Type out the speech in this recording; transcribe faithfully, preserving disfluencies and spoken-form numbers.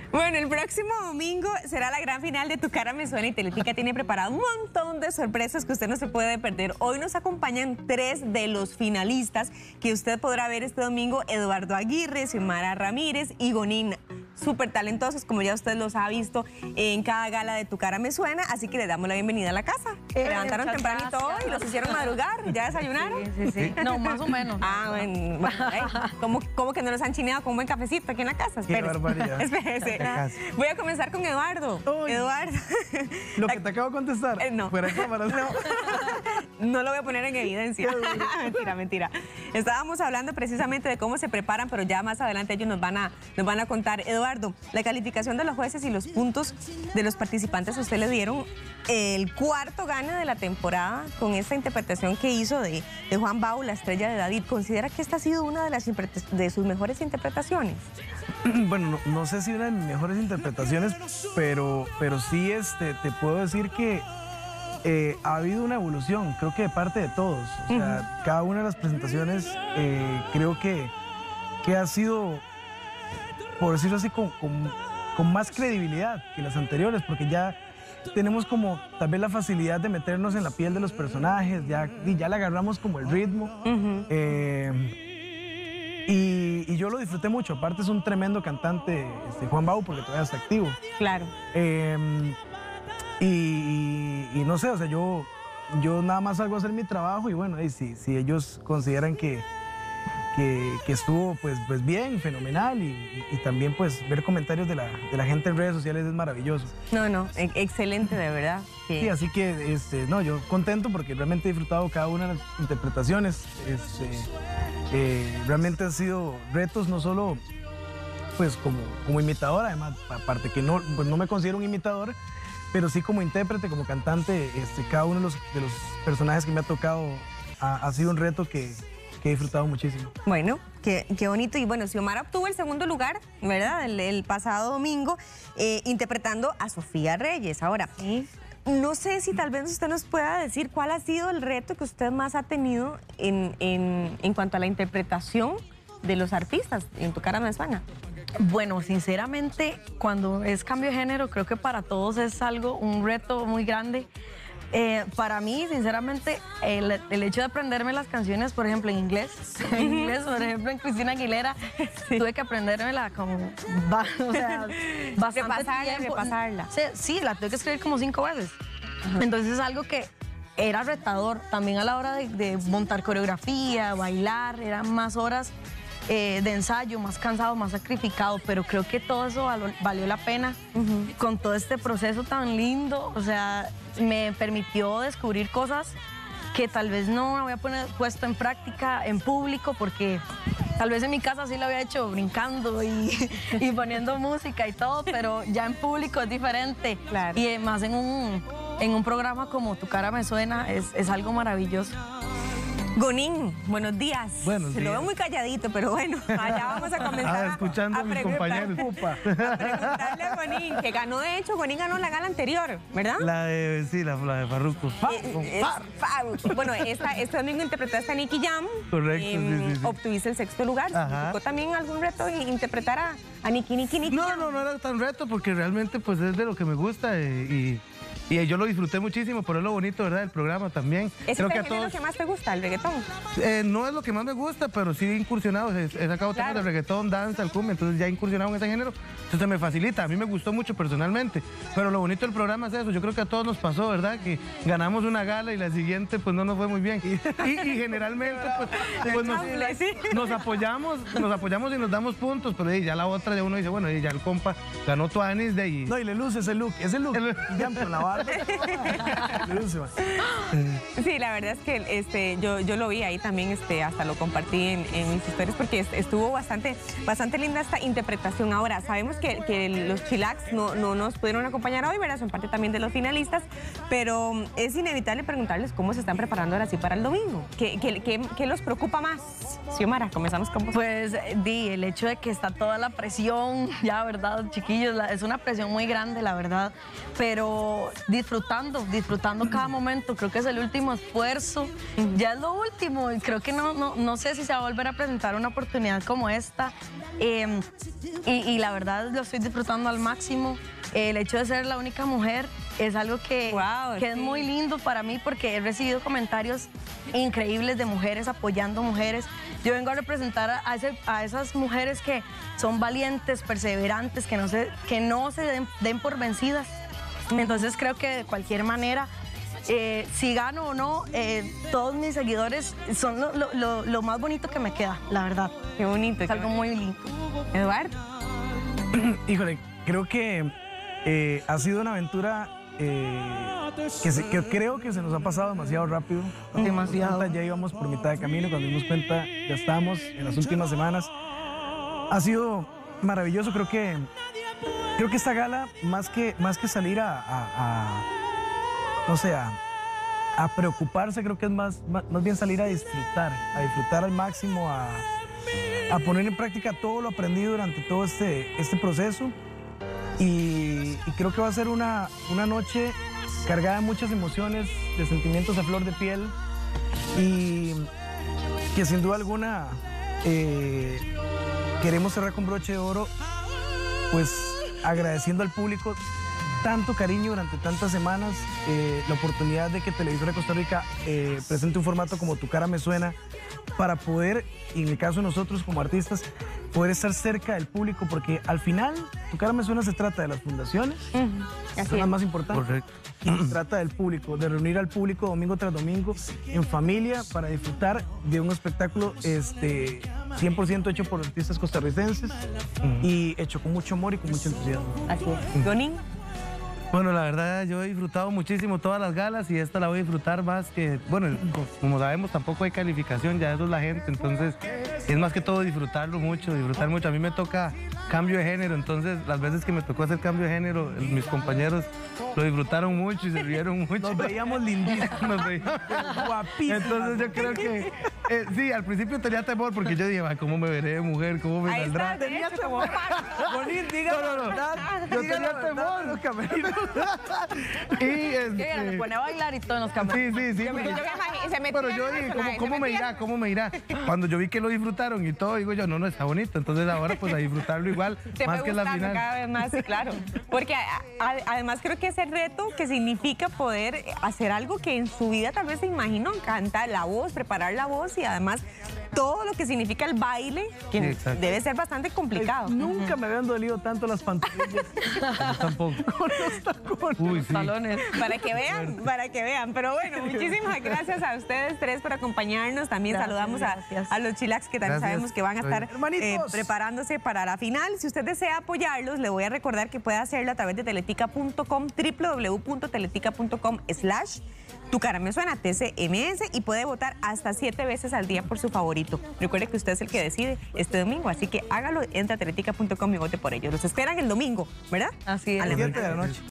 Bueno, el próximo domingo será la gran final de Tu Cara Me Suena y Teletica tiene preparado un montón de sorpresas que usted no se puede perder. Hoy nos acompañan tres de los finalistas que usted podrá ver este domingo: Eduardo Aguirre, Xiomara Ramírez y Gonin. Súper talentosos, como ya usted los ha visto en cada gala de Tu Cara Me Suena, así que le damos la bienvenida a la casa. Se Eh, levantaron tempranito hoy y los hicieron madrugar. ¿Ya desayunaron? Sí, sí, sí. No, más o menos. Ah, bueno, bueno, ¿eh? ¿Cómo, cómo que no los han chineado con un buen cafecito aquí en la casa? Qué Espérese. barbaridad. Espérese. Voy a comenzar con Eduardo. Uy. Eduardo. Lo que te acabo de contestar. Eh, no. Fuera de cámaras. No. No lo voy a poner en evidencia. Mentira, mentira. Estábamos hablando precisamente de cómo se preparan, pero ya más adelante ellos nos van a, nos van a contar. Eduardo, la calificación de los jueces y los puntos de los participantes, a usted le dieron el cuarto gane de la temporada con esta interpretación que hizo de, de Juan Bau, La Estrella de David. ¿Considera que esta ha sido una de, las, de sus mejores interpretaciones? Bueno, no, no sé si una de mis mejores interpretaciones, pero, pero sí este, te puedo decir que eh, ha habido una evolución, creo que de parte de todos. O sea, uh-huh. Cada una de las presentaciones eh, creo que, que ha sido, por decirlo así, con, con, con más credibilidad que las anteriores, porque ya tenemos como tal vez la facilidad de meternos en la piel de los personajes, ya, y ya le agarramos como el ritmo. Uh-huh. eh, y, y yo lo disfruté mucho. Aparte es un tremendo cantante, este, Juan Bau, porque todavía está activo. Claro. Eh, y, y, y no sé, o sea, yo, yo nada más salgo a hacer mi trabajo y bueno, y si, si ellos consideran que, que, que estuvo pues, pues bien, fenomenal, y, y, y también pues ver comentarios de la, de la gente en redes sociales es maravilloso. No, no, excelente, de verdad. Sí, sí, así que este, no, yo contento porque realmente he disfrutado cada una de las interpretaciones. Este, eh, realmente han sido retos no solo pues como, como imitador, además, aparte que no, pues no me considero un imitador, pero sí como intérprete, como cantante, este, cada uno de los, de los personajes que me ha tocado ha, ha sido un reto que, que he disfrutado muchísimo. Bueno, qué, qué bonito. Y bueno, Xiomara obtuvo el segundo lugar, ¿verdad? El, el pasado domingo, eh, interpretando a Sofía Reyes. Ahora, ¿sí? No sé si tal vez usted nos pueda decir cuál ha sido el reto que usted más ha tenido en, en, en cuanto a la interpretación de los artistas en Tu Cara Me Suena. Bueno, sinceramente, cuando es cambio de género, creo que para todos es algo, un reto muy grande. Eh, para mí, sinceramente, el, el hecho de aprenderme las canciones, por ejemplo, en inglés, en inglés, por ejemplo, en Cristina Aguilera, sí. Tuve que aprendérmela como, o sea, bastante repasarla, tiempo. repasarla. Sí, sí, la tuve que escribir como cinco veces. Ajá. Entonces es algo que era retador. También a la hora de, de montar coreografía, bailar, eran más horas Eh, de ensayo, más cansado, más sacrificado, pero creo que todo eso valió, valió la pena. Uh-huh. Con todo este proceso tan lindo, o sea, me permitió descubrir cosas que tal vez no había poner, puesto en práctica en público, porque tal vez en mi casa sí lo había hecho brincando y, y poniendo música y todo, pero ya en público es diferente. Claro. Y más en un, en un programa como Tu Cara Me Suena es, es algo maravilloso. Gonin, buenos días. Buenos Se días. lo veo muy calladito, pero bueno, allá vamos a comenzar. Ah, escuchando a, a mis compañeros. A preguntarle a Gonin, que ganó, de hecho, Gonin ganó la gala anterior, ¿verdad? La de, sí, la, la de Farruko. Eh, es, bueno, esta, este domingo interpretaste a Nicky Jam. Correcto, eh, sí, sí, sí. Obtuviste el sexto lugar. ¿Tocó también algún reto interpretar a, a Nicky, Nicky, Nicky No, Jam? no, no era tan reto porque realmente pues es de lo que me gusta y, y, y yo lo disfruté muchísimo, pero es lo bonito, ¿verdad? El programa también. ¿Ese Creo es que el a género todos, que más te gusta, el reggaetón? Eh, no es lo que más me gusta, pero sí he incursionado, he, he sacado temas Claro. de reggaetón, danza, el cumbia, entonces ya he incursionado en ese género, entonces me facilita, a mí me gustó mucho personalmente, pero lo bonito del programa es eso, yo creo que a todos nos pasó, ¿verdad? Que ganamos una gala y la siguiente pues no nos fue muy bien, y, y generalmente pues, pues nos, nos apoyamos, nos apoyamos y nos damos puntos, pero ya la otra ya uno dice, bueno, ya el compa ganó Tuanis de ahí. No, y le luce ese look, ese look, El- ya con la barba. Le luce, man. Sí, la verdad es que este, yo, yo lo vi ahí también, este, hasta lo compartí en, en mis historias porque estuvo bastante, bastante linda esta interpretación. Ahora, sabemos que, que los Chilax no, no nos pudieron acompañar hoy, ¿verdad? Son parte también de los finalistas, pero es inevitable preguntarles cómo se están preparando ahora sí para el domingo. ¿Qué, qué, qué, qué los preocupa más? Xiomara, comenzamos con vos. Pues di, el hecho de que está toda la presión, ya, ¿verdad, chiquillos? La, es una presión muy grande, la verdad, pero disfrutando, disfrutando cada momento. Creo que es el último esfuerzo, ya es lo último. Y creo que no, no, no sé si se va a volver a presentar una oportunidad como esta. Eh, y, y la verdad lo estoy disfrutando al máximo. El hecho de ser la única mujer es algo que, Wow, que sí. es muy lindo para mí porque he recibido comentarios increíbles de mujeres apoyando mujeres. Yo vengo a representar a, ese, a esas mujeres que son valientes, perseverantes, que no se, que no se den, den por vencidas. Entonces creo que de cualquier manera, eh, si gano o no, eh, todos mis seguidores son lo, lo, lo, lo más bonito que me queda, la verdad. Qué bonito. Es qué algo muy lindo. bonito. Eduardo. Híjole, creo que eh, ha sido una aventura eh, que, se- que creo que se nos ha pasado demasiado rápido. Demasiado. Ya íbamos por mitad de camino, cuando dimos cuenta ya estábamos en las últimas semanas. Ha sido maravilloso, creo que creo que esta gala, más que, más que salir a, a- a, no sé, a, a preocuparse, creo que es más, más, más bien salir a disfrutar, a disfrutar al máximo, a, a poner en práctica todo lo aprendido durante todo este, este proceso. Y, y creo que va a ser una, una noche cargada de muchas emociones, de sentimientos a flor de piel y que sin duda alguna eh, queremos cerrar con broche de oro, pues agradeciendo al público tanto cariño durante tantas semanas, eh, la oportunidad de que Televisora Costa Rica eh, presente un formato como Tu Cara Me Suena para poder, y en el caso de nosotros como artistas, poder estar cerca del público, porque al final Tu Cara Me Suena se trata de las fundaciones, que son las más importantes. Correcto. Y se trata del público, de reunir al público domingo tras domingo en familia para disfrutar de un espectáculo este, cien por ciento hecho por artistas costarricenses y hecho con mucho amor y con mucho entusiasmo. Así es. Donin. Bueno, la verdad, yo he disfrutado muchísimo todas las galas y esta la voy a disfrutar más que, bueno, como sabemos, tampoco hay calificación, ya eso es la gente, entonces es más que todo disfrutarlo mucho, disfrutar mucho. A mí me toca cambio de género, entonces las veces que me tocó hacer cambio de género, mis compañeros lo disfrutaron mucho y se rieron mucho. Nos veíamos lindísimos, Nos veíamos. guapísimos. Entonces yo creo que, eh, sí, al principio tenía temor porque yo dije, "Ay, ¿cómo me veré de mujer? ¿Cómo me Ahí saldrá?" está, de hecho, como Bonín, diga No, no, no. la verdad. Yo Diga tenía la verdad de temor. los camerinos. Y Que se este, pone a bailar y todo en los camerinos. sí, sí, sí. Yo me, porque- yo me imagino, se metió Pero en yo el dije, ¿cómo, personaje, cómo se me metió irá? ¿Cómo me irá? Cuando yo vi que lo disfrutaron y todo, digo yo, no, no, está bonito. Entonces ahora pues a disfrutarlo igual, Se más fue que la gustando final. cada vez más, sí, claro. Porque a- a- además creo que ese reto que significa poder hacer algo que en su vida tal vez se imaginó, cantar la voz, preparar la voz y además todo lo que significa el baile, que Sí, exacto. debe ser bastante complicado. Nunca me habían dolido tanto las pantorrillas Yo tampoco. con los tacones. Uy, sí. Talones. Para que vean, para que vean. Pero bueno, muchísimas gracias a ustedes tres por acompañarnos. También Gracias, saludamos a, gracias. a los chilax que también Gracias. sabemos que van a estar Hermanitos. eh, preparándose para la final. Si usted desea apoyarlos, le voy a recordar que puede hacerlo a través de teletica punto com, w w w punto teletica punto com slash Tu Cara Me Suena, T C M S, y puede votar hasta siete veces al día por su favorito. Recuerde que usted es el que decide este domingo, así que hágalo, entra a teletica punto com y vote por ellos. Los esperan el domingo, ¿verdad? Así es. A la Siete de la noche.